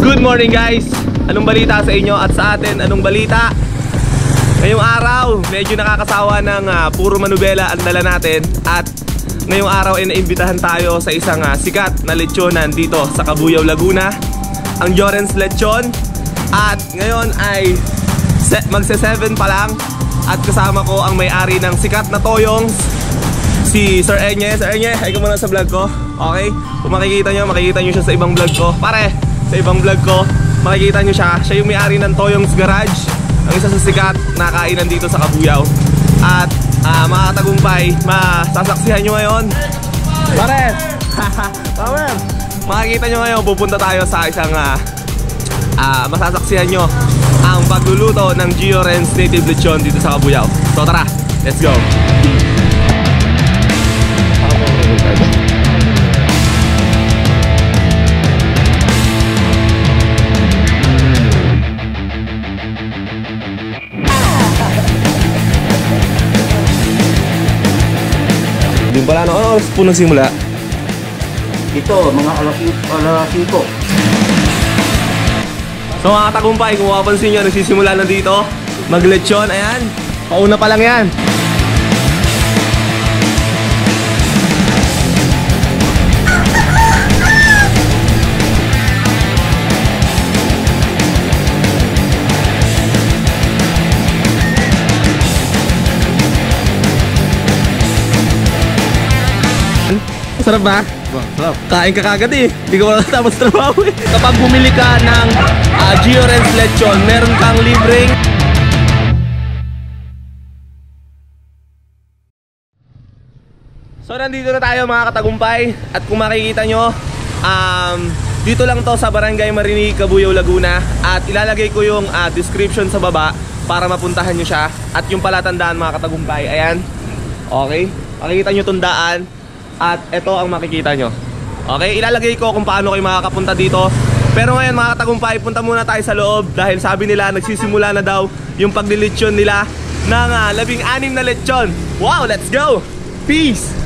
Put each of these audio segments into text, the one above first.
Good morning guys! Anong balita sa inyo at sa atin? Anong balita? Ngayong araw, medyo nakakasawa ng puro manubela ang dala natin. At ngayong araw ay naimbitahan tayo sa isang sikat na lechonan dito sa Cabuyao, Laguna, ang GEO RENZ Lechon. At ngayon ay magse-7 pa lang. At kasama ko ang may-ari ng sikat na toyong, si Sir Enye. Sir Enye, ay ka muna sa vlog ko. Okay? Kung makikita nyo siya sa ibang vlog ko. Pare, sa ibang vlog ko, makikita nyo siya. Siya yung may-ari ng Toyong's Garage, ang isa sa sikat na kainan dito sa Cabuyao. At mga katagumpay, masasaksihan nyo ngayon. Pare! Pare! Makikita nyo ngayon, pupunta tayo sa isang masasaksihan nyo ang pagluluto ng GEO RENZ Native Lechon dito sa Cabuyao. So tara, let's go! Din pala, ano oras po nagsimula? Ito, mga alas 5. So mga katagumpay, kung mapapansin nyo, nagsisimula na dito maglechon. Ayan, pauna pa lang yan. Sarap ba? Sarap. Kain ka kagad eh. Hindi ka wala tapos trabaho eh. Kapag bumili ka ng GEO RENZ Lechon, meron kang libreng So nandito na tayo mga katagumpay. At kung makikita nyo, dito lang to sa Barangay Marinig, Cabuyao, Laguna. At ilalagay ko yung description sa baba para mapuntahan nyo siya. At yung palatandaan mga katagumpay, ayan. Okay, makikita nyo itong daan. At ito ang makikita nyo. Okay, ilalagay ko kung paano kayo makakapunta dito. Pero ngayon mga katagumpay, punta muna tayo sa loob. Dahil sabi nila, nagsisimula na daw yung paglilechon nila ng 16 na lechon. Wow, let's go! Peace!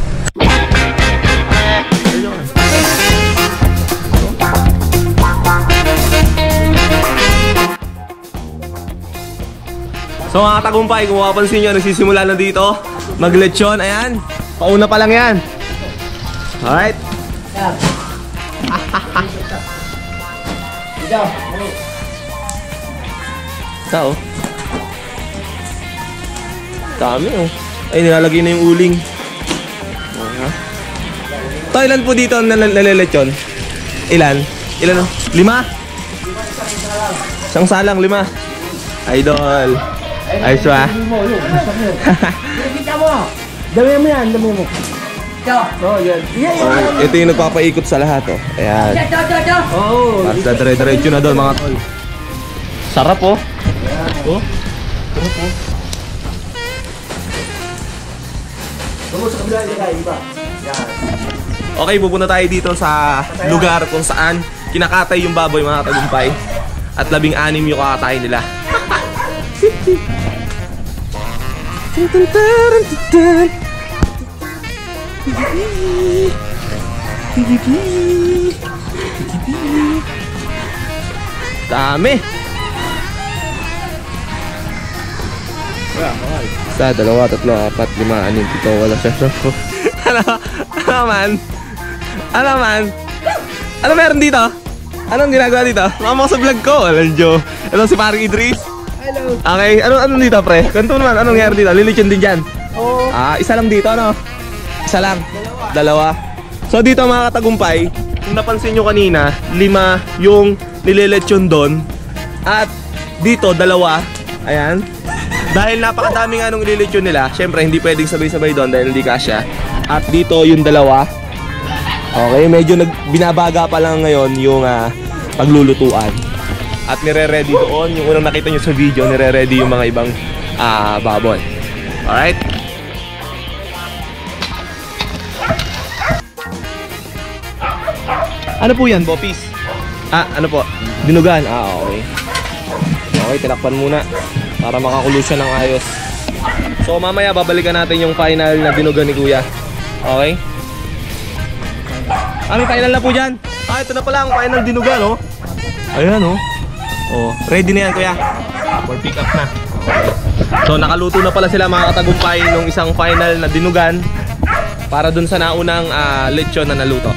So mga katagumpay, kung mapapansin nyo, nagsisimula na dito maglechon. Ayan, pauna pa lang yan. Alright. Tao. Dami oh. Ay, nilalagay na yung uling. Ito, ilan po dito nalilechon? Ilan? Ilan oh? 5? Isang salang, 5. Idol. Ayos ba? Kita mo. Dami mo yan, dami mo. Oh, yan. Ito yung nagpapaikot sa lahat oh. Ayan. Basta dire-diretso na doon mga tol. Sarap oh. Oh. Sarap oh. Okay, pupunta tayo dito sa lugar kung saan kinakatay yung baboy mga katagumpay. At 16 yung kakatay nila. Dami. Isa, 2, 3, 4, 5, 6, 7, 8, 9, 10, 11, 12. Ano man? Ano meron dito? Anong ginagawa dito? Mama ko sa vlog ko. Alam nyo. Ito si Paring Idris. Hello. Okay, ano dito pre? Kanto naman, anong nangyari dito? Lilechon din dyan? Oo. Isa lang dito, ano? Isa lang? Dalawa. So dito mga katagumpay, kung napansin nyo kanina, 5 yung nililechon doon. At dito, 2. Ayan. Dahil napakadami nga nung nililechon nila, syempre hindi pwedeng sabay-sabay doon dahil hindi kasya. At dito yung 2. Okay, medyo binabaga pa lang ngayon yung paglulutuan. At nire-ready doon, yung unang nakita nyo sa video, nire-ready yung mga ibang baboy. Alright? Ano po yan, Bopis? Ano po? Dinugan? Okay. Okay, tinakpan muna para makakulo siya ng ayos. So mamaya babalikan natin yung final na dinugan ni Kuya. Okay? Ano final na po dyan? Ah, ito na pala ang final dinugan, no? Ayan, no? Oh, ready na yan, kuya. For pick up na. So, nakaluto na pala sila mga katagumpay nung isang final na dinugan para dun sa naunang lechon na naluto.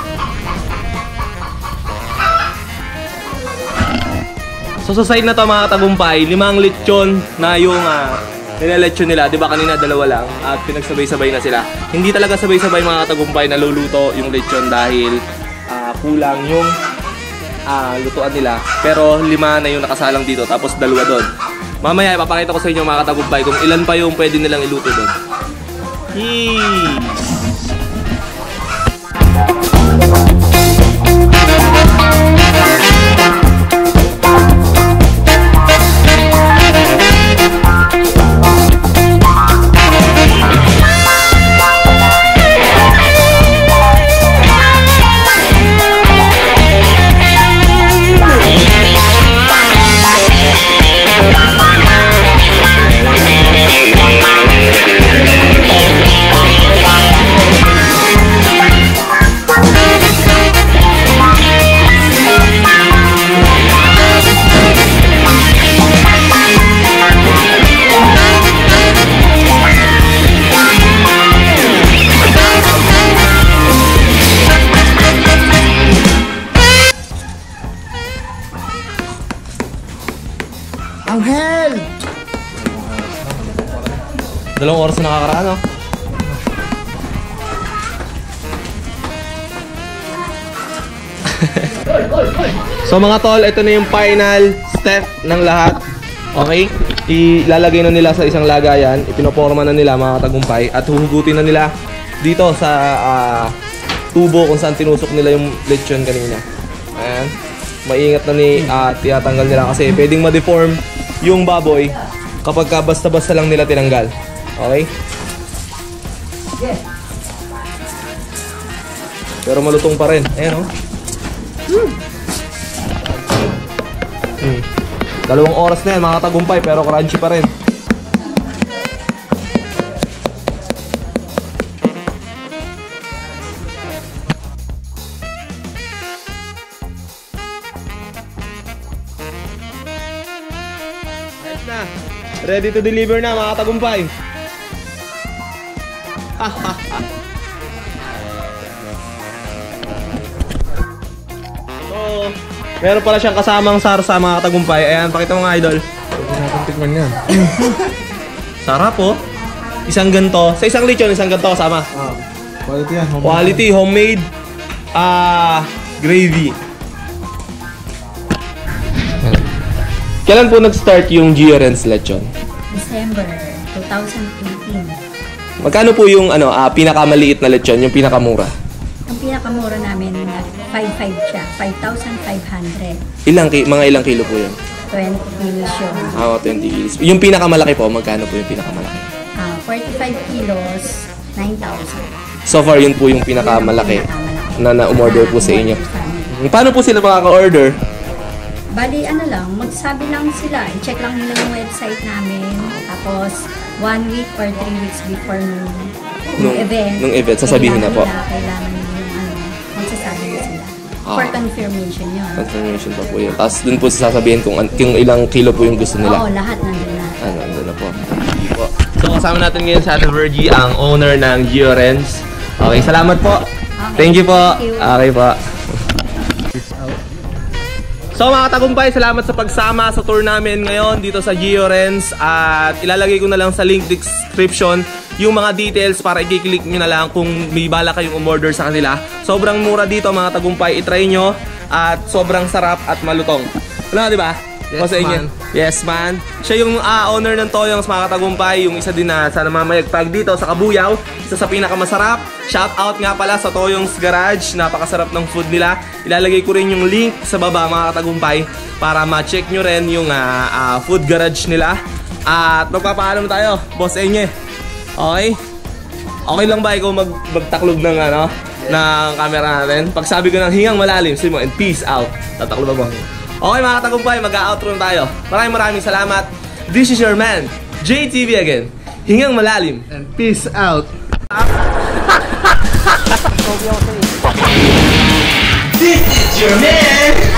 So sa side na to mga katagumpay, 5 lechon na yung nilalechon nila. Diba kanina 2 lang at pinagsabay-sabay na sila. Hindi talaga sabay-sabay mga katagumpay na luluto yung lechon dahil kulang yung lutuan nila. Pero 5 na yung nakasalang dito tapos 2 doon. Mamaya ipapakita ko sa inyo mga katagumpay kung ilan pa yung pwede nilang iluto doon. Anghel! 2 oras na nakakaraan, no? So mga tol, ito na yung final step ng lahat. Okay? Ilalagay na nila sa isang lagayan. Ipinoporma na nila mga katagumpay. At huhugutin na nila dito sa tubo kung saan tinusok nila yung lechon kanina. Ayan. Maingat na tinatanggal nila kasi pwedeng ma-deform yung baboy kapag basta-basta lang nila tinanggal. Okay? Pero malutong pa rin. Ayan, oh. 2 oras na yan mga katagumpay pero crunchy pa rin. Na. Ready to deliver na mga katagumpay. So, meron pala siyang kasamang sarsa mga katagumpay. Ayan, pakita mo nga idol. Pwede natin tikman yan. Sarap po. Isang ganto. Sa isang lechon, isang ganto kasama. Quality yan. Quality, homemade gravy. Kailan po nag-start yung GEO RENZ Lechon? December 2018. Magkano po yung pinakamaliit na lechon, yung pinakamura? Ang pinakamura namin, 5.5 siya. 5,500. Mga ilang kilo po yun? 20 kilos yun. 20 kilos. Yung pinakamalaki po, magkano po yung pinakamalaki? 45 kilos, 9,000. So far, yun po yung pinakamalaki na na-umorder po sa inyo. Paano po sila makaka-order? Bali, magsabi lang sila. I-check lang nila yung website namin. Tapos, 1 week or 3 weeks before nung event. Nung event, sasabihin na po. Kailangan magsasabi na sila. For confirmation yun. Confirmation pa po yun. Tapos dun po sasabihin kung ilang kilo po yung gusto nila. Oo, lahat nandun na. Nandun na po. So, kasama natin ngayon sa Ate Virgie, ang owner ng GEO RENZ. Okay, salamat po. Okay. Thank you po. Thank you. Okay po. So mga katagumpay, salamat sa pagsama sa tour namin ngayon dito sa GEO RENZ. At ilalagay ko na lang sa link description yung mga details para i-click nyo na lang kung may bala kayong umorder sa kanila. Sobrang mura dito mga katagumpay, itry nyo. At sobrang sarap at malutong. Wala, di ba? Yes, man. Yes, man. Siya yung owner ng Toyongs mga katagumpay. Yung isa din na sa namamayagpag dito sa CABUYAO. Isa sa pinakamasarap. Shout out nga pala sa Toyongs Garage. Napakasarap ng food nila. Ilalagay ko rin yung link sa baba mga katagumpay para ma-check nyo rin yung food garage nila. At magpapaalam tayo, Boss Enye. Okay? Okay lang ba ikaw magtaklog ng ng camera natin? Pag sabi ko ng hingang malalim, sabi mo, and peace out. Tataklo ba mo? Okay mga katagumpay, mag-outro na tayo. Maraming salamat. This is your man, JTV again. Hingang malalim. And peace out. This is your man!